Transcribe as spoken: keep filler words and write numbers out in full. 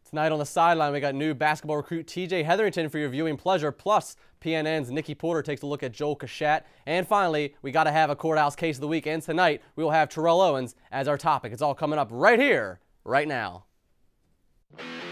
Tonight on the sideline, we got new basketball recruit T J Hetherington for your viewing pleasure, plus P N N's Nikki Porter takes a look at Joel Kashat. And finally, we got to have a courthouse case of the week, and tonight we will have Terrell Owens as our topic. It's all coming up right here, right now.